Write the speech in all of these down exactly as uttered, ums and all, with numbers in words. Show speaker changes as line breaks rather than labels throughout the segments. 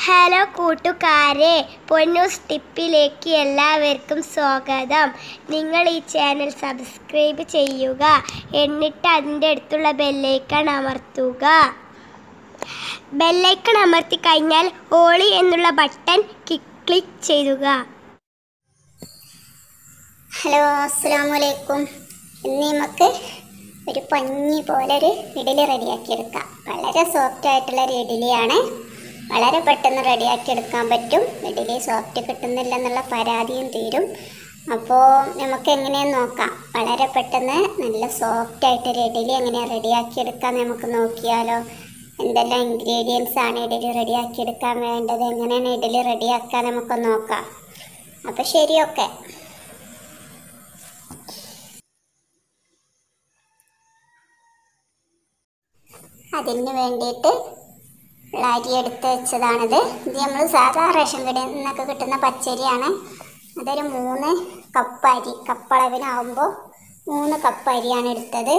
Hello കൂട്ടുകാരെ, പൊന്നൂസ് ടിപ്പിലേക്ക് എല്ലാവർക്കും സ്വാഗതം. നിങ്ങൾ ഈ ചാനൽ സബ്സ്ക്രൈബ് ചെയ്യുക, എന്നിട്ട് അതിൻ്റെ അടുത്തുള്ള ബെല്ലൈക്കൺ അമർത്തുക. ബെല്ലൈക്കൺ അമർത്തി കഴിഞ്ഞാൽ ഓളി എന്നുള്ള ബട്ടൺ ക്ലിക്ക് ചെയ്യുക.
ഹലോ, അസ്സലാമു അലൈക്കും. ഇന്ന് നമുക്ക് ഒരു പഞ്ഞി പോലെ ഒരു ഇഡ്ഡലി റെഡിയാക്കിയെടുക്കാം. വളരെ സോഫ്റ്റ് ആയിട്ടുള്ള ഒരു ഇഡ്ഡലിയാണ്. വളരെ പെട്ടെന്ന് റെഡിയാക്കി എടുക്കാൻ പറ്റും. ഇഡ്ഡലി സോഫ്റ്റ് കിട്ടുന്നില്ല എന്നുള്ള പരാതിയും തീരും. അപ്പോൾ നമുക്ക് എങ്ങനെയെന്ന് നോക്കാം. വളരെ പെട്ടെന്ന് നല്ല സോഫ്റ്റ് ആയിട്ടൊരു ഇഡ്ഡലി എങ്ങനെയാണ് റെഡിയാക്കി എടുക്കാൻ നമുക്ക് നോക്കിയാലോ. എന്തെല്ലാം ഇൻഗ്രീഡിയൻസ് ആണ് ഇഡ്ഡലി റെഡിയാക്കി എടുക്കാൻ വേണ്ടത്, എങ്ങനെയാണ് ഇഡ്ഡലി റെഡിയാക്കാൻ നമുക്ക് നോക്കാം. അപ്പോൾ ശരി, ഓക്കെ. അതിന് വേണ്ടിയിട്ട് അരി എടുത്ത് വെച്ചതാണിത്. ഇത് നമ്മൾ സാധാ റേഷൻ കടയിൽ നിന്നൊക്കെ കിട്ടുന്ന പച്ചരിയാണ്. അതൊരു മൂന്ന് കപ്പ് അരി, കപ്പളവിനാവുമ്പോൾ മൂന്ന് കപ്പ് അരിയാണ് എടുത്തത്.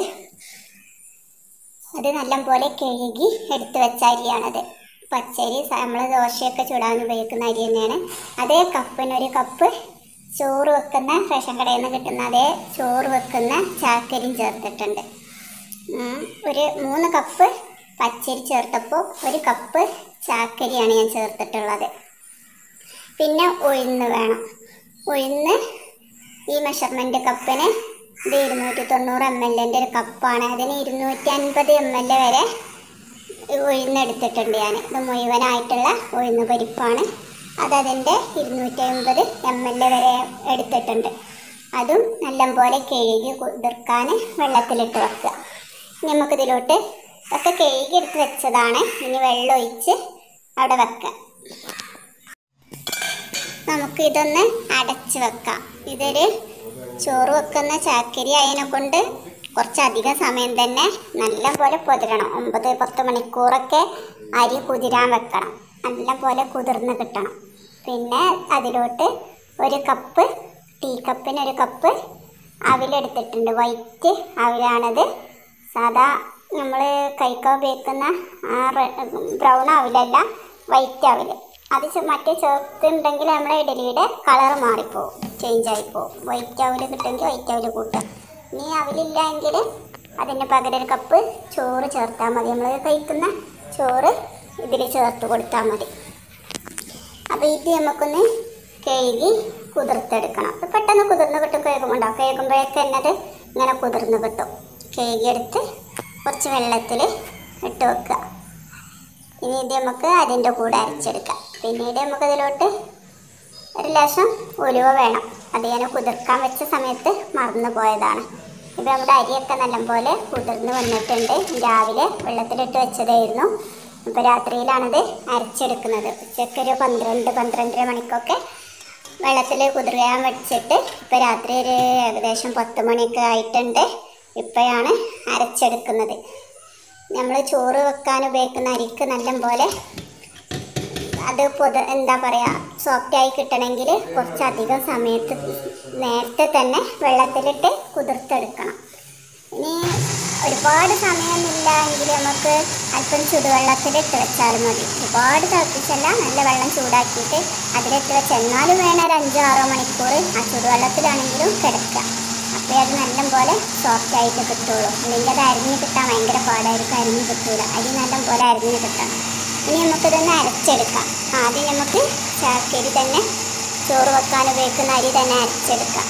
അത് നല്ലപോലെ കഴുകി എടുത്ത് വെച്ച അരിയാണത്. പച്ചരി നമ്മൾ ദോശയൊക്കെ ചുടാൻ ഉപയോഗിക്കുന്ന അരി തന്നെയാണ്. അതേ കപ്പിനൊരു കപ്പ് ചോറ് വെക്കുന്ന റേഷൻ കടയിൽ നിന്ന് കിട്ടുന്ന അതേ ചോറ് വെക്കുന്ന ചാക്കരിയും ചേർത്തിട്ടുണ്ട്. ഒരു മൂന്ന് കപ്പ് പച്ചരി ചേർത്തപ്പോൾ ഒരു കപ്പ് ചാക്കരിയാണ് ഞാൻ ചേർത്തിട്ടുള്ളത്. പിന്നെ ഉഴുന്ന് വേണം. ഉഴുന്ന് ഈ മെഷർമെൻറ്റ് കപ്പിന് ഇത് ഇരുന്നൂറ്റി തൊണ്ണൂറ് എം എല്ലിൻ്റെ ഒരു കപ്പാണ്. അതിന് ഇരുന്നൂറ്റി അൻപത് എം എൽ വരെ ഉഴുന്ന് എടുത്തിട്ടുണ്ട് ഞാൻ. ഇത് മുഴുവനായിട്ടുള്ള ഉഴുന്ന് പരിപ്പാണ്. അതതിൻ്റെ ഇരുന്നൂറ്റി അമ്പത് എം എൽ വരെ എടുത്തിട്ടുണ്ട്. അതും നല്ലപോലെ കഴുകി കുതിർക്കാൻ വെള്ളത്തിലിട്ട് വെക്കുക. നമുക്കിതിലോട്ട് ഒക്കെ കഴുകി എടുത്ത് വെച്ചതാണ്. ഇനി വെള്ളം ഒഴിച്ച് അവിടെ വെക്കുക. നമുക്ക് ഇതൊന്ന് അടച്ച് വെക്കാം. ഇതൊരു ചോറ് വെക്കുന്ന ചാക്കരി അതിനെ കൊണ്ട് കുറച്ചധികം സമയം തന്നെ നല്ല പോലെ കുതിരണം. ഒമ്പത് പത്ത് മണിക്കൂറൊക്കെ അരി കുതിരാൻ വെക്കണം. നല്ല പോലെ കുതിർന്ന് കിട്ടണം. പിന്നെ അതിലോട്ട് ഒരു കപ്പ് ടീ കപ്പിന് ഒരു കപ്പ് അവിലെടുത്തിട്ടുണ്ട്. വൈറ്റ് അവിലാണത്. സാധാ നമ്മൾ കഴിക്കാൻ ഉപയോഗിക്കുന്ന ആ ബ്രൗൺ അവിലല്ല, വൈറ്റ് അവിൽ. അത് മറ്റേ ചേർത്തുണ്ടെങ്കിൽ നമ്മളെ ഇഡലിയുടെ കളർ മാറിപ്പോവും, ചേഞ്ചായിപ്പോവും. വൈറ്റ് അവിൽ കിട്ടുമെങ്കിൽ വൈറ്റ് അവിൽ കൂട്ടുക. ഇനി അവിലില്ല എങ്കിൽ അതിന് പകരം ഒരു കപ്പ് ചോറ് ചേർത്താൽ മതി. നമ്മൾ കഴിക്കുന്ന ചോറ് ഇതിൽ ചേർത്ത് കൊടുത്താൽ മതി. അപ്പോൾ ഇത് നമുക്കൊന്ന് കഴുകി കുതിർത്തെടുക്കണം. അപ്പോൾ പെട്ടെന്ന് കുതിർന്ന് കിട്ടും. കഴുകുമ്പോണ്ടാവും. കഴുകുമ്പോഴേക്ക് തന്നെ അത് ഇങ്ങനെ കുതിർന്ന് കിട്ടും. കഴുകിയെടുത്ത് കുറച്ച് വെള്ളത്തിൽ ഇട്ട് വെക്കുക. ഇനി ഇത് നമുക്ക് അതിൻ്റെ കൂടെ അരച്ചെടുക്കാം. പിന്നീട് നമുക്കതിലോട്ട് ഒരു ലേശം ഉലുവ വേണം. അത് ഞാൻ കുതിർക്കാൻ വെച്ച സമയത്ത് മറന്നു പോയതാണ്. ഇപ്പോൾ നമ്മുടെ അരിയൊക്കെ നല്ലപോലെ കുതിർന്ന് വന്നിട്ടുണ്ട്. രാവിലെ വെള്ളത്തിലിട്ട് വെച്ചതായിരുന്നു. ഇപ്പോൾ രാത്രിയിലാണിത് അരച്ചെടുക്കുന്നത്. ഉച്ചയ്ക്കൊരു പന്ത്രണ്ട് പന്ത്രണ്ടര മണിക്കൊക്കെ വെള്ളത്തിൽ കുതിർക്കാൻ വെച്ചിട്ട് ഇപ്പോൾ രാത്രി ഒരു ഏകദേശം പത്ത് മണിയൊക്കെ ആയിട്ടുണ്ട്. ഇപ്പോഴാണ് അരച്ചെടുക്കുന്നത്. നമ്മൾ ചോറ് വെക്കാൻ ഉപയോഗിക്കുന്ന അരിക്ക് നല്ലപോലെ അത് പൊത എന്താ പറയുക സോഫ്റ്റായി കിട്ടണമെങ്കിൽ കുറച്ചധികം സമയത്ത് നേരത്തെ തന്നെ വെള്ളത്തിലിട്ട് കുതിർത്തെടുക്കണം. ഇനി ഒരുപാട് സമയമൊന്നുമില്ല എങ്കിൽ നമുക്ക് അല്പം ചുടുവെള്ളത്തിലിട്ട് വെച്ചാലും മതി. ഒരുപാട് തിളപ്പിച്ചല്ല, നല്ല വെള്ളം ചൂടാക്കിയിട്ട് അതിലിട്ട് വെച്ച് എന്നാലും വേണം ഒരു അഞ്ചോ ആറോ മണിക്കൂർ ആ ചുടുവെള്ളത്തിലാണെങ്കിലും കിടക്കുക. അപ്പോൾ അത് നല്ലപോലെ സോഫ്റ്റായിട്ട് കിട്ടുള്ളൂ. അല്ലെങ്കിൽ അത് അരിഞ്ഞ് കിട്ടാൻ ഭയങ്കര പാടായിരിക്കും. അരിഞ്ഞ് കിട്ടൂല. അരി നല്ലപോലെ അരിഞ്ഞ് കിട്ടണം. ഇനി നമുക്കിതൊന്ന് അരച്ചെടുക്കാം. ആദ്യം നമുക്ക് ചാക്കരി തന്നെ ചോറ് വെക്കാൻ ഉപയോഗിക്കുന്ന അരി തന്നെ അരച്ചെടുക്കാം.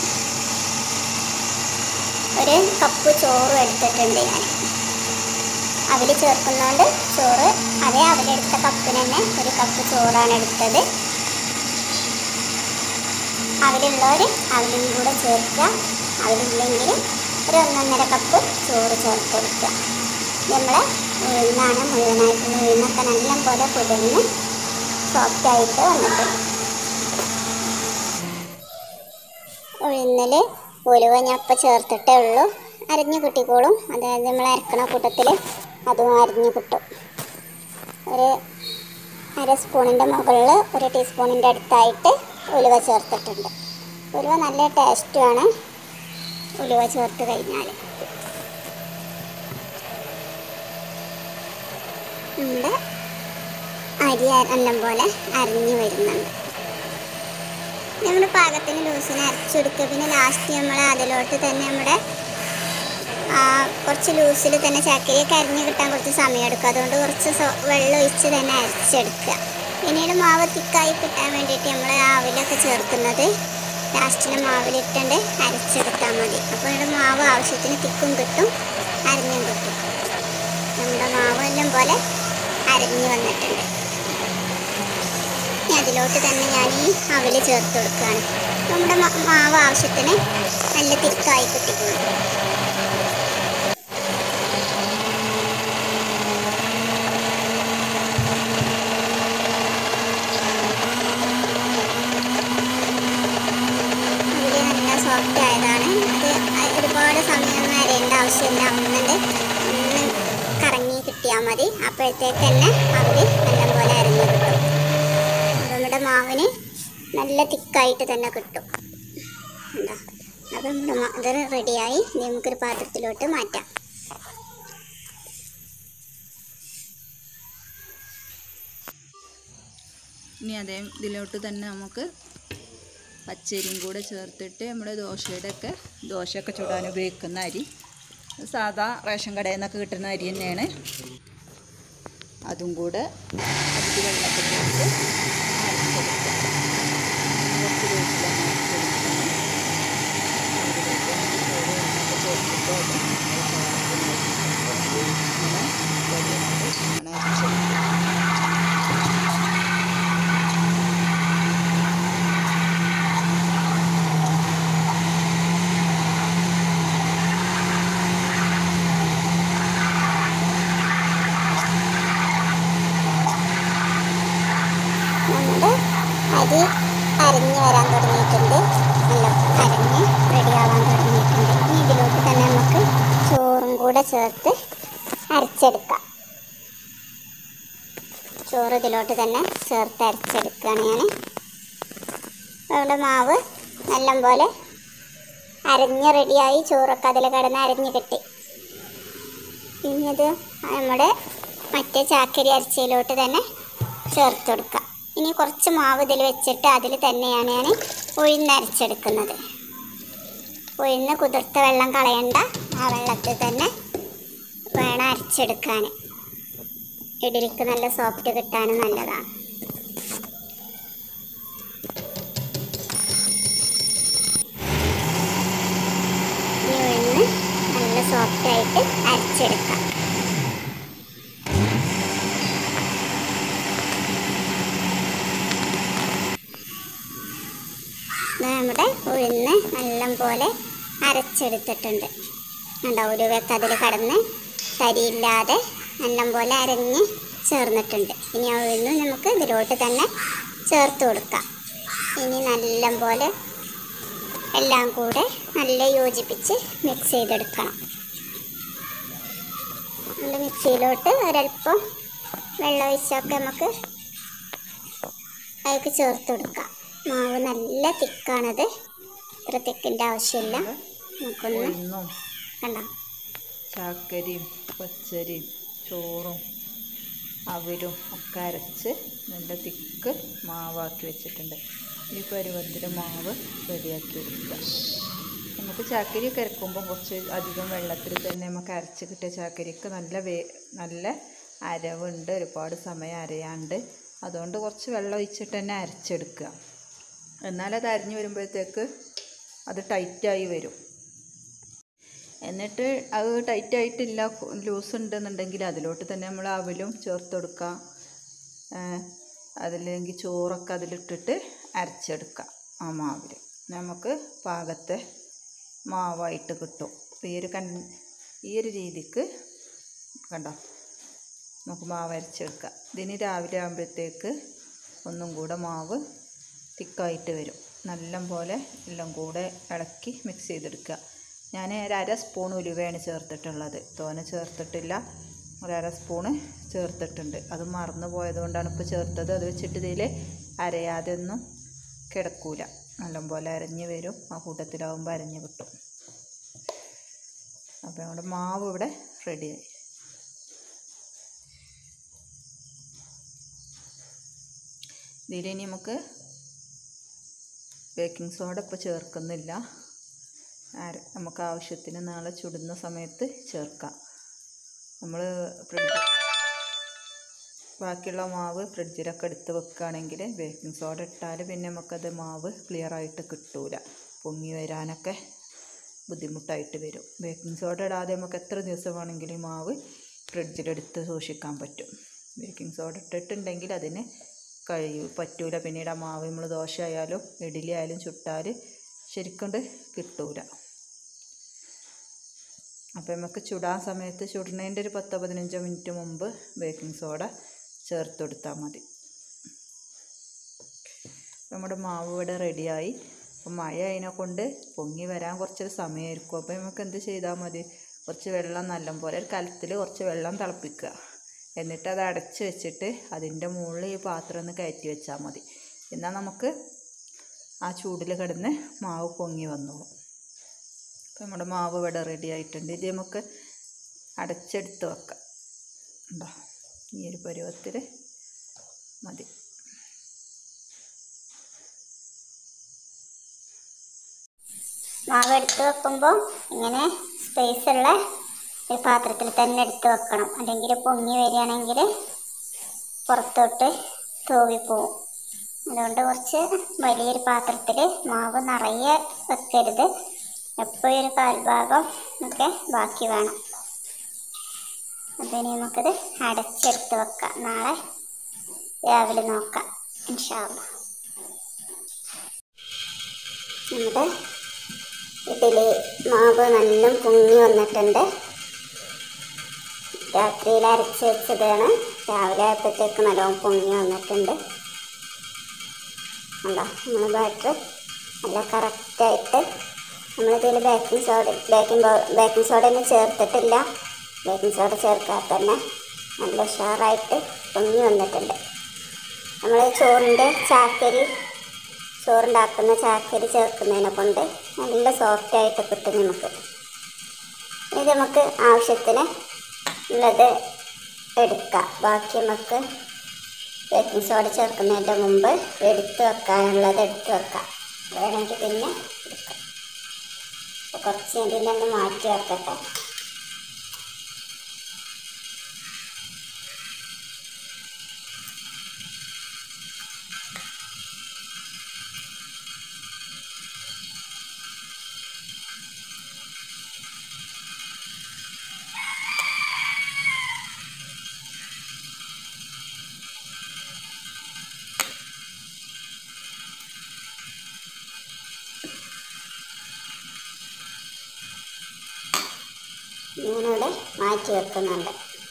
ഒരു കപ്പ് ചോറും എടുത്തിട്ടുണ്ട് ഞാൻ. അവിൽ ചേർക്കുന്നതുകൊണ്ട് ചോറ് അതേ അവിലെടുത്ത കപ്പിന് തന്നെ ഒരു കപ്പ് ചോറാണ് എടുത്തത്. അവിലുള്ളവർ അവിലും കൂടെ ചേർക്കുക. അവിലില്ലെങ്കിൽ ഒരു ഒന്നൊന്നര കപ്പ് ചോറ് ചേർത്ത് കൊടുക്കുക. നമ്മൾ ഉഴുന്നാണ്, മുഴുവനായിട്ടുള്ള ഉഴുന്നൊക്കെ നല്ല പോലെ കുതിർന്ന് സോഫ്റ്റായിട്ട് വന്നിട്ടുണ്ട്. ഉഴുന്നിൽ ഉലുവ ഞാൻ അപ്പം ചേർത്തിട്ടേ ഉള്ളൂ. അരിഞ്ഞ് കിട്ടിക്കോളും. അതായത് നമ്മൾ അരക്കണ കൂട്ടത്തിൽ അതും അരിഞ്ഞ് കിട്ടും. ഒരു അര സ്പൂണിൻ്റെ മുകളിൽ ഒരു ടീസ്പൂണിൻ്റെ അടുത്തായിട്ട് ഉലുവ ചേർത്തിട്ടുണ്ട്. ഉലുവ നല്ല ടേസ്റ്റുമാണ് ഉലുവ ചേർത്ത് കഴിഞ്ഞാൽ. നമ്മുടെ അരി എല്ലാം പോലെ അരിഞ്ഞ് വരുന്നുണ്ട്. നമ്മുടെ പാകത്തിന് ലൂസിന് അരച്ചെടുക്കുക. പിന്നെ ലാസ്റ്റ് നമ്മൾ അതിലോട്ട് തന്നെ നമ്മുടെ കുറച്ച് ലൂസിൽ തന്നെ ചക്കരയൊക്കെ അരിഞ്ഞ് കിട്ടാൻ കുറച്ച് സമയം എടുക്കും. അതുകൊണ്ട് കുറച്ച് വെള്ളം ഒഴിച്ച് തന്നെ അരച്ചെടുക്കുക. പിന്നീട് മാവ് തിക്കായി കിട്ടാൻ വേണ്ടിയിട്ട് നമ്മൾ ആവിലൊക്കെ ചേർക്കുന്നത് ലാസ്റ്റിൽ മാവിലിട്ടുണ്ട് അരച്ചെടുത്താൽ മതി. അപ്പോൾ ഇവിടെ മാവ് ആവശ്യത്തിന് തിക്കും കിട്ടും, അരിഞ്ഞും കിട്ടും. നമ്മുടെ മാവ് എല്ലാം പോലെ അരഞ്ഞ് വന്നിട്ടുണ്ട്. ഇനി അതിലോട്ട് തന്നെ ഞാൻ ഈ അവിൽ ചേർത്ത് കൊടുക്കുകയാണ്. നമ്മുടെ മാവ് ആവശ്യത്തിന് നല്ല തിക്കായി കിട്ടിക്കോളും. സോഫ്റ്റ് ആയതാണ്. അത് ഒരുപാട് സമയമൊന്നും അരയേണ്ട ആവശ്യമില്ല. ഒന്നുണ്ട് ഒന്ന് കറങ്ങി കിട്ടിയാൽ മതി. അപ്പോഴത്തേക്ക് തന്നെ അവർ നല്ലപോലെ അരഞ്ഞ് കിട്ടും. നമ്മുടെ മാവിന് നല്ല തിക്കായിട്ട് തന്നെ കിട്ടും. എന്താ അപ്പം നമ്മുടെ ഇത് റെഡിയായി. ഇനി നമുക്കൊരു പാത്രത്തിലോട്ട് മാറ്റാം.
ഇനി അതേ ഇതിലോട്ട് തന്നെ നമുക്ക് പച്ചരിയും കൂടെ ചേർത്തിട്ട് നമ്മുടെ ദോശയുടെ ഒക്കെ ദോശയൊക്കെ ചുടാൻ ഉപയോഗിക്കുന്ന അരി, സാധാ റേഷൻ കടയിൽ നിന്നൊക്കെ കിട്ടുന്ന അരി തന്നെയാണ്. അതും കൂടെ അതിൽ വെള്ളത്തിൽ ചേർത്ത് അരച്ചെടുക്കുക. കുറച്ച് ദിവസം അരച്ചെടുക്കണം.
നമ്മുടെ അരി അരഞ്ഞ് വരാൻ തുടങ്ങിയിട്ടുണ്ട്. നല്ല അരഞ്ഞ് റെഡിയാവാൻ തുടങ്ങിയിട്ടുണ്ട്. ഇനി ഇതിലോട്ട് തന്നെ നമുക്ക് ചോറും കൂടെ ചേർത്ത് അരച്ചെടുക്കാം. ചോറ് ഇതിലോട്ട് തന്നെ ചേർത്ത് അരച്ചെടുക്കുകയാണ് ഞാൻ. നമ്മുടെ മാവ് നല്ലപോലെ അരഞ്ഞ് റെഡിയായി. ചോറൊക്കെ അതിൽ കിടന്ന് അരഞ്ഞ് കിട്ടി. ഇനി അത് നമ്മുടെ മറ്റേ ചാക്കരി അരച്ചതിലോട്ട് തന്നെ ചേർത്ത് കൊടുക്കാം. ഇനി കുറച്ച് മാവ് ഇതിൽ വെച്ചിട്ട് അതിൽ തന്നെയാണ് ഞാൻ ഉഴുന്നരച്ചെടുക്കുന്നത്. ഉഴുന്ന് കുതിർത്ത വെള്ളം കളയണ്ട, ആ വെള്ളത്തിൽ തന്നെ വേണം അരച്ചെടുക്കാൻ. ഇഡലിക്ക് നല്ല സോഫ്റ്റ് കിട്ടാനും നല്ലതാണ്. ഈ ഉഴുന്ന് നല്ല സോഫ്റ്റായിട്ട് അരച്ചെടുക്കാം. നമ്മുടെ ഉഴുന്ന് നല്ലപോലെ അരച്ചെടുത്തിട്ടുണ്ട്. കണ്ടോ, ഉരുവൊക്കെ അതിൽ കടന്ന് തരിയില്ലാതെ നല്ലപോലെ അരഞ്ഞ് ചേർന്നിട്ടുണ്ട്. ഇനി ആ ഉഴുന്ന് നമുക്ക് ഇതിലോട്ട് തന്നെ ചേർത്ത് കൊടുക്കാം. ഇനി നല്ലപോലെ എല്ലാം കൂടെ നല്ല യോജിപ്പിച്ച് മിക്സ് ചെയ്തെടുക്കണം. നല്ല മിക്സിയിലോട്ട് ഒരൽപ്പം വെള്ളം ഒഴിച്ചൊക്കെ നമുക്ക് അതിലേക്ക് ചേർത്ത് കൊടുക്കാം. മാവ് നല്ല തിക്കാണത്, ഇത്ര തിക്കിൻ്റെ ആവശ്യമില്ല. നമുക്കൊന്ന് കണ്ടോ,
ചാക്കരിയും പച്ചരിയും ചോറും അവരും ഒക്കെ അരച്ച് നല്ല തിക്ക് മാവാക്കി വെച്ചിട്ടുണ്ട്. ഈ പരുവത്തിൽ മാവ് റെഡിയാക്കി എടുക്കുക. നമുക്ക് ചാക്കരിയൊക്കെ അരക്കുമ്പോൾ കുറച്ച് അധികം വെള്ളത്തിൽ തന്നെ നമുക്ക് അരച്ച് കിട്ടിയ ചാക്കരിക്ക് നല്ല വേ നല്ല അരവുണ്ട്, ഒരുപാട് സമയം അരയാണ്ട്. അതുകൊണ്ട് കുറച്ച് വെള്ളം ഒഴിച്ചിട്ട് തന്നെ അരച്ചെടുക്കുക. എന്നാലത് അരിഞ്ഞ് വരുമ്പോഴത്തേക്ക് അത് ടൈറ്റായി വരും. എന്നിട്ട് അത് ടൈറ്റായിട്ടില്ല, ലൂസ് ഉണ്ടെന്നുണ്ടെങ്കിൽ അതിലോട്ട് തന്നെ നമ്മൾ അവലും ചേർത്ത് കൊടുക്കുക. അതില്ലെങ്കിൽ ചോറൊക്കെ അതിലിട്ടിട്ട് അരച്ചെടുക്കുക. ആ മാവിൽ നമുക്ക് പാകത്തെ മാവായിട്ട് കിട്ടും. ഈ ഒരു കൺ ഈ ഒരു രീതിക്ക് കണ്ടോ നമുക്ക് മാവ് അരച്ചെടുക്കാം. ഇതിന് രാവിലെ ആകുമ്പോഴത്തേക്ക് ഒന്നും കൂടെ മാവ് തിക്കായിട്ട് വരും. നല്ല പോലെ എല്ലാം കൂടെ ഇളക്കി മിക്സ് ചെയ്തെടുക്കുക. ഞാൻ ഒരു അര സ്പൂൺ ഉലുവയാണ് ചേർത്തിട്ടുള്ളത്, തോനെ ചേർത്തിട്ടില്ല. ഒരര സ്പൂണ് ചേർത്തിട്ടുണ്ട്. അത് മറന്നു പോയതുകൊണ്ടാണ് ഇപ്പോൾ ചേർത്തത്. അത് വെച്ചിട്ട് ഇതിൽ അരയാതെ ഒന്നും കിടക്കൂല, നല്ലപോലെ അരഞ്ഞ് വരും. ആ കൂട്ടത്തിലാവുമ്പോൾ അരഞ്ഞ് കിട്ടും. അപ്പോൾ നമ്മുടെ മാവ് ഇവിടെ റെഡിയായി. ഇതിലിനി നമുക്ക് ബേക്കിംഗ് സോഡ ഇപ്പോൾ ചേർക്കുന്നില്ല. അര നമുക്ക് ആവശ്യത്തിന് നാളെ ചുടുന്ന സമയത്ത് ചേർക്കാം. നമ്മൾ ഫ്രിഡ്ജ് ബാക്കിയുള്ള മാവ് ഫ്രിഡ്ജിലൊക്കെ എടുത്ത് വെക്കുകയാണെങ്കിൽ ബേക്കിംഗ് സോഡ ഇട്ടാൽ പിന്നെ നമുക്കത് മാവ് ക്ലിയറായിട്ട് കിട്ടൂല, പൊങ്ങി വരാനൊക്കെ ബുദ്ധിമുട്ടായിട്ട് വരും. ബേക്കിംഗ് സോഡ ഇടാതെ നമുക്ക് എത്ര ദിവസം വേണമെങ്കിലും മാവ് ഫ്രിഡ്ജിലെടുത്ത് സൂക്ഷിക്കാൻ പറ്റും. ബേക്കിംഗ് സോഡ ഇട്ടിട്ടുണ്ടെങ്കിൽ അതിന് കഴിയും പറ്റൂല. പിന്നീട് ആ മാവ് നമ്മൾ ദോശ ആയാലും ഇഡ്ഡലി ആയാലും ചുട്ടാൽ ശരിക്കൊണ്ട് കിട്ടൂല. അപ്പോൾ നമുക്ക് ചുടാൻ സമയത്ത് ചുടുന്നതിൻ്റെ ഒരു പത്തോ പതിനഞ്ചോ മിനിറ്റ് മുമ്പ് ബേക്കിംഗ് സോഡ ചേർത്ത് കൊടുത്താൽ മതി. നമ്മുടെ മാവ് ഇവിടെ റെഡിയായി. അപ്പോൾ മഴ അതിനെ കൊണ്ട് പൊങ്ങി വരാൻ കുറച്ചൊരു സമയമായിരിക്കും. അപ്പോൾ നമുക്ക് എന്ത് ചെയ്താൽ മതി, കുറച്ച് വെള്ളം നല്ലപോലെ ഒരു കലത്തിൽ കുറച്ച് വെള്ളം തിളപ്പിക്കുക. എന്നിട്ട് അത് അടച്ച് വെച്ചിട്ട് അതിൻ്റെ മുകളിൽ ഈ പാത്രം ഒന്ന് കയറ്റി വെച്ചാൽ മതി. എന്നാൽ നമുക്ക് ആ ചൂടിൽ കിടന്ന് മാവ് പൊങ്ങി വന്നോളും. അപ്പോൾ നമ്മുടെ മാവ് ഇവിടെ റെഡി ആയിട്ടുണ്ട്. ഇത് നമുക്ക് അടച്ചെടുത്ത് വെക്കാം. ഉണ്ടോ, ഈ ഒരു പരുവത്തിൽ മതി.
മാവ് എടുത്ത് വെക്കുമ്പോൾ ഇങ്ങനെ സ്പേസുള്ള ഒരു പാത്രത്തിൽ തന്നെ എടുത്ത് വെക്കണം. അല്ലെങ്കിൽ പൊങ്ങി വരികയാണെങ്കിൽ പുറത്തോട്ട് തൂവിപ്പോവും. അതുകൊണ്ട് കുറച്ച് വലിയൊരു പാത്രത്തിൽ മാവ് നിറയെ വെക്കരുത്. എപ്പോഴും ഒരു കാൽഭാഗം ഒക്കെ ബാക്കി വേണം. അതിന് നമുക്കത് അടച്ചെടുത്ത് വെക്കാം. നാളെ രാവിലെ നോക്കാം ഇൻഷാ അല്ലാഹ്. നമ്മുടെ ഇഡ്ഡലി മാവ് നല്ല പൊങ്ങി വന്നിട്ടുണ്ട്. രാത്രിയിൽ അരച്ച് വെച്ചതാണ്. രാവിലെ ആയപ്പോഴത്തേക്ക് നല്ലോണം പൊങ്ങി വന്നിട്ടുണ്ട്. അല്ല നമ്മൾ ബാറ്റർ നല്ല കറക്റ്റായിട്ട് നമ്മളിതിൽ baking soda baking baking soda ഒന്നും ചേർത്തിട്ടില്ല. ബേക്കിംഗ് സോഡ ചേർക്കാതെ തന്നെ നല്ല ഉഷാറായിട്ട് പൊങ്ങി വന്നിട്ടുണ്ട്. നമ്മൾ ചോറിൻ്റെ ചാക്കരി ചോറുണ്ടാക്കുന്ന ചാക്കരി ചേർക്കുന്നതിനെ കൊണ്ട് നല്ല സോഫ്റ്റായിട്ട് കിട്ടും നമുക്ക്. ഇത് നമുക്ക് ആവശ്യത്തിന് ഉള്ളത് എടുക്കാം. ബാക്കി നമുക്ക് ബേക്കിംഗ് സോഡ ചേർക്കുന്നതിൻ്റെ മുമ്പ് എടുത്ത് വെക്കാനുള്ളത് എടുത്ത് വെക്കാം. വേണമെങ്കിൽ പിന്നെ എടുക്കാം. അപ്പോൾ കുറച്ച് ഇതിൽ നിന്ന് മാറ്റി വെക്കട്ടെ. ഞാനിവിടെ മാറ്റി വെക്കുന്നുണ്ട്.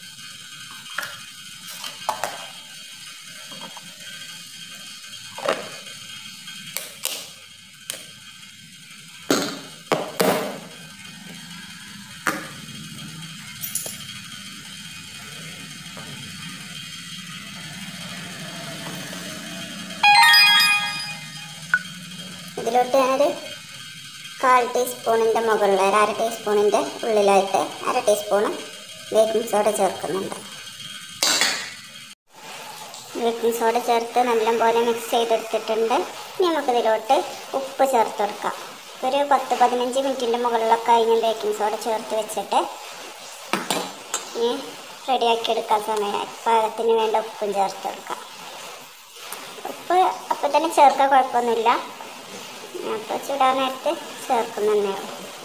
ഇതിലോട്ട് ഞാനൊരു കാൽ ടീസ്പൂണിൻ്റെ മുകളിൽ ഒരു അര ടീസ്പൂണിൻ്റെ ഉള്ളിലായിട്ട് അര ടീസ്പൂണ് ബേക്കിംഗ് സോഡ ചേർക്കുന്നുണ്ട്. ബേക്കിംഗ് സോഡ ചേർത്ത് നല്ലപോലെ മിക്സ് ചെയ്തെടുത്തിട്ടുണ്ട്. ഇനി നമുക്കിതിലോട്ട് ഉപ്പ് ചേർത്ത് കൊടുക്കാം. ഒരു പത്ത് പതിനഞ്ച് മിനിറ്റിൻ്റെ മുകളിലൊക്കെ കഴിഞ്ഞ് ബേക്കിംഗ് സോഡ ചേർത്ത് വെച്ചിട്ട് ഇനി റെഡിയാക്കി എടുക്കാൻ സമയമായി പാകത്തിന് വേണ്ട ഉപ്പും ചേർത്ത് കൊടുക്കാം. ഉപ്പ് അപ്പം തന്നെ ചേർക്കാൻ കുഴപ്പമൊന്നുമില്ല. അപ്പോൾ ചുടാൻ നേരത്ത് ചേർക്കുന്നതന്നെ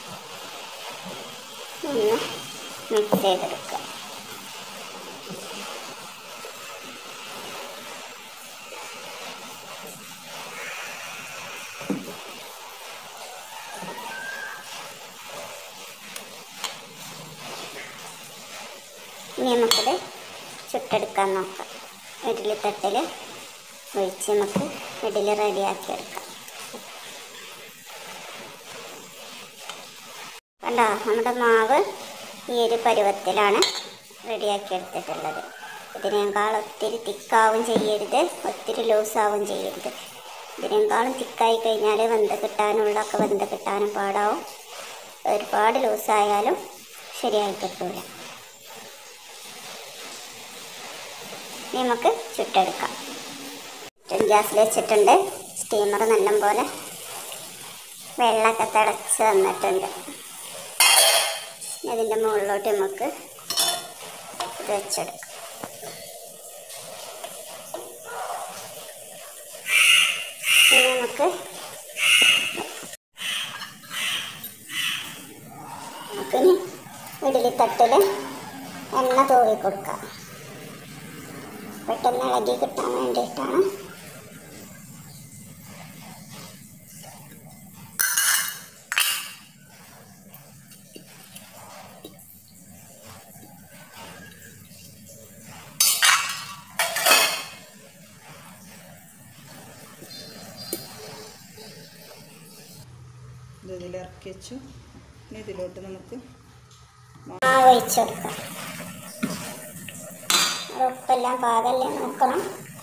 ഒന്ന് മിക്സ് ചെയ്തെടുക്കുക. ഇനി നമുക്കത് ചുട്ടെടുക്കാൻ നോക്കാം. ഇഡ്ഡലി തട്ടിൽ ഒഴിച്ച് നമുക്ക് ഇഡ്ഡലി റെഡിയാക്കി എടുക്കാം. കണ്ടോ, നമ്മുടെ മാവ് ഈ ഒരു പരുവത്തിലാണ് റെഡിയാക്കി എടുത്തിട്ടുള്ളത്. ഇതിനേക്കാൾ ഒത്തിരി തിക്കാവും ചെയ്യരുത്, ഒത്തിരി ലൂസാവും ചെയ്യരുത്. ഇതിനേക്കാളും തിക്കായി കഴിഞ്ഞാൽ വെന്ത് കിട്ടാനുള്ളതൊക്കെ വെന്ത് കിട്ടാനും പാടാവും. ഒരുപാട് ലൂസായാലും ശരിയായി കിട്ടൂല. നമുക്ക് ചുട്ടെടുക്കാം. ഗ്യാസിൽ വെച്ചിട്ടുണ്ട്. സ്റ്റീമർ നല്ലപോലെ വെള്ളമൊക്കെ തിളച്ച് വന്നിട്ടുണ്ട്. അതിൻ്റെ മുകളിലോട്ട് നമുക്ക് ഇത് വെച്ചെടുക്കാം. ഇനി നമുക്ക് നമുക്കിനി ഇഡ്ഡലി തട്ടിൽ എണ്ണ തൂവി കൊടുക്കാം. പെട്ടെന്ന് ഇളകി കിട്ടാൻ വേണ്ടിയിട്ടാണ്.
ഇതിലിറക്കി വെച്ചു. ഇനി ഇതിലോട്ട് നമുക്ക്
മാവ് ഒഴിച്ച് കൊടുക്കാം. ഉപ്പെല്ലാം പാകല്ലേ നോക്കണം.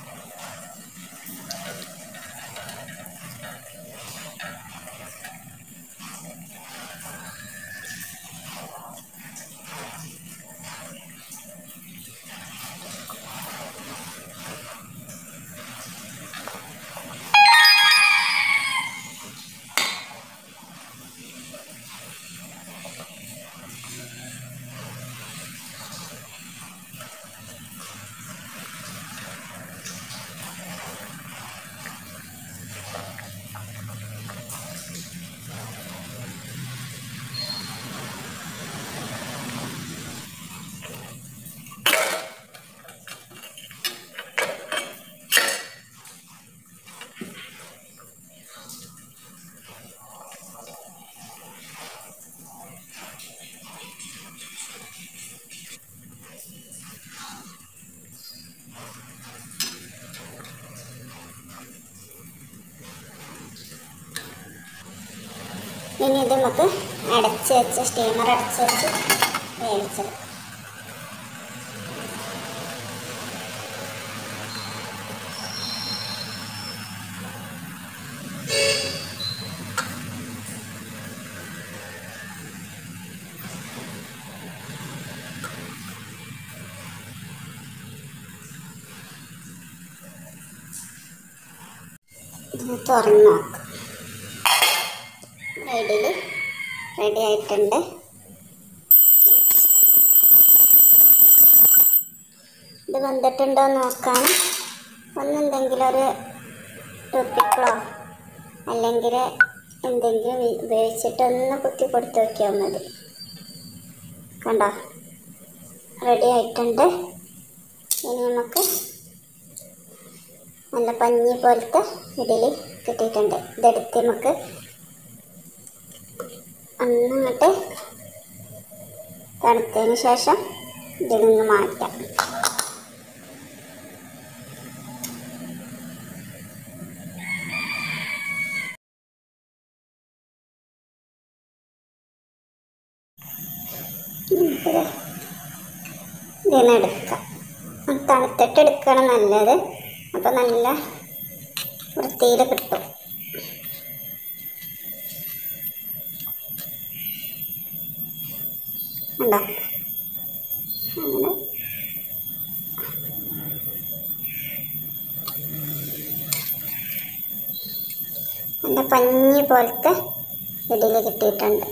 ഇനി ഇത് നമുക്ക് അടച്ച് വെച്ച് സ്റ്റീമർ അടച്ച് വെച്ച് വേവിച്ചത്. ഇത് തുറന്ന് നോക്കാം. ഇഡ്ഡലി റെഡി ആയിട്ടുണ്ട്. ഇത് വെന്തിട്ടുണ്ടോ എന്ന് നോക്കാൻ ഒന്നെന്തെങ്കിലും ഒരു ടൂത്ത്പിക്കോ അല്ലെങ്കിൽ എന്തെങ്കിലും ഉപയോഗിച്ചിട്ട് ഒന്ന് കുത്തി കൊടുത്ത് വയ്ക്കാൻ മതി. കണ്ടോ, റെഡി ആയിട്ടുണ്ട്. ഇനി നമുക്ക് നല്ല പഞ്ഞി പോലത്തെ ഇഡ്ഡലി കിട്ടിയിട്ടുണ്ട്. ഇതെടുത്ത് നമുക്ക് ഒന്നിങ്ങോട്ട് തണുത്തതിന് ശേഷം ഇതിൽ നിന്ന് മാറ്റാം. ഇതിൽ നിന്ന് എടുക്കാം. തണുത്തിട്ട് എടുക്കണം നല്ലത്. അപ്പോൾ നല്ല വൃത്തിയിൽ കിട്ടും. ഉണ്ടോ, അങ്ങനെ നല്ല പഞ്ഞി പോലത്തെ ഇഡ്ഡലി കിട്ടിയിട്ടുണ്ട്.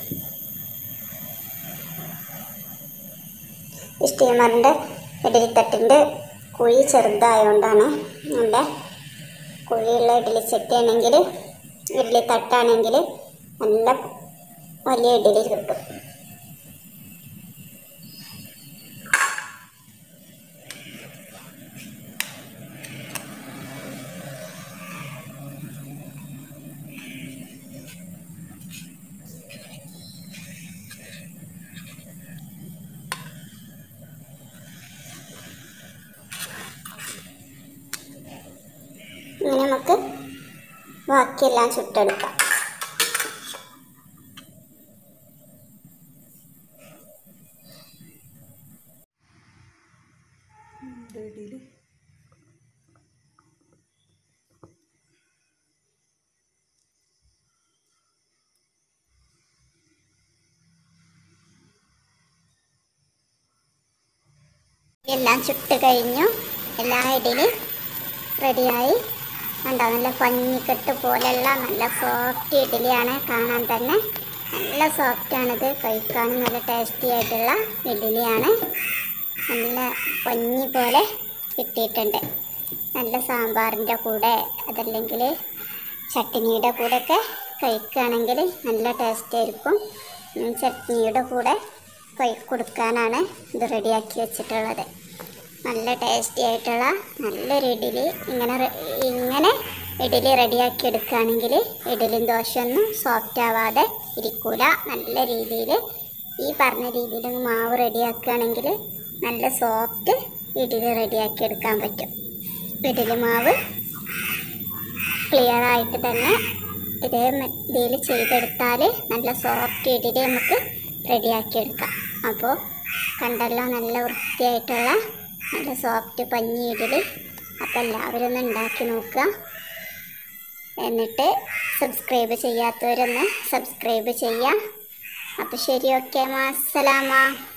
സ്റ്റീമറിൻ്റെ ഇഡ്ഡലിത്തട്ടിൻ്റെ കുഴി ചെറുതായതുകൊണ്ടാണ്. നല്ല കുഴിയുള്ള ഇഡ്ഡലി ചട്ടിയാണെങ്കിൽ ഇഡ്ഡലി തട്ടാണെങ്കിൽ നല്ല വലിയ ഇഡ്ഡലി കിട്ടും. ഇങ്ങനെ നമുക്ക് ബാക്കിയെല്ലാം ചുട്ടെടുക്കാം.
ഇഡ്ഡലി
എല്ലാം ചുട്ട് കഴിഞ്ഞു. എല്ലാ ഇഡ്ഡലി റെഡിയായി. കണ്ടോ, നല്ല പഞ്ഞിക്കെട്ട് പോലെയുള്ള നല്ല സോഫ്റ്റ് ഇഡ്ഡലിയാണ്. കാണാൻ തന്നെ നല്ല സോഫ്റ്റാണിത്. കഴിക്കാനും നല്ല ടേസ്റ്റി ആയിട്ടുള്ള ഇഡ്ഡലിയാണ്. നല്ല പഞ്ഞി പോലെ കിട്ടിയിട്ടുണ്ട്. നല്ല സാമ്പാറിൻ്റെ കൂടെ അതല്ലെങ്കിൽ ചട്നിയുടെ കൂടെയൊക്കെ കഴിക്കുകയാണെങ്കിൽ നല്ല ടേസ്റ്റ് ആയിരിക്കും. ചട്നിയുടെ കൂടെ കഴി കൊടുക്കാനാണ് ഇത് റെഡിയാക്കി വെച്ചിട്ടുള്ളത്. നല്ല ടേസ്റ്റി ആയിട്ടുള്ള നല്ലൊരു ഇഡ്ഡലി. ഇങ്ങനെ ഇങ്ങനെ ഇഡ്ഡലി റെഡിയാക്കി എടുക്കുകയാണെങ്കിൽ ഇഡ്ഡലിയും ദോശയൊന്നും സോഫ്റ്റ് ആവാതെ ഇരിക്കില്ല. നല്ല രീതിയിൽ ഈ പറഞ്ഞ രീതിയിൽ മാവ് റെഡിയാക്കുകയാണെങ്കിൽ നല്ല സോഫ്റ്റ് ഇഡ്ഡലി റെഡിയാക്കി എടുക്കാൻ പറ്റും. ഇഡ്ഡലി മാവ് ക്ലിയർ ആയിട്ട് തന്നെ ഇതേ ഇതിൽ ചെയ്തെടുത്താൽ നല്ല സോഫ്റ്റ് ഇഡ്ഡലി നമുക്ക് റെഡിയാക്കി എടുക്കാം. അപ്പോൾ കണ്ടല്ലോ, നല്ല വൃത്തിയായിട്ടുള്ള നല്ല സോഫ്റ്റ് പഞ്ഞി ഇഡ്ഡലി. അപ്പോൾ എല്ലാവരും ഒന്ന് ഉണ്ടാക്കി നോക്കുക. എന്നിട്ട് സബ്സ്ക്രൈബ് ചെയ്യാത്തവരൊന്ന് സബ്സ്ക്രൈബ് ചെയ്യുക. അപ്പോൾ ശരി, ഓക്കെ, മാസ്സലാമ.